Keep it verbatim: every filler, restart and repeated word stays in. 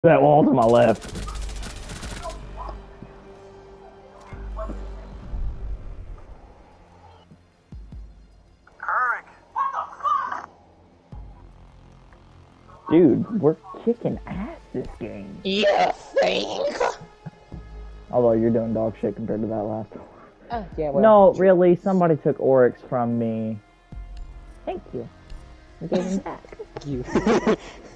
That wall to my left. Eric. Dude, we're kicking ass this game. Yeah, think. Although you're doing dog shit compared to that last one. Oh, yeah, well. No, really, somebody took Oryx from me. Thank you. I gave him back. You.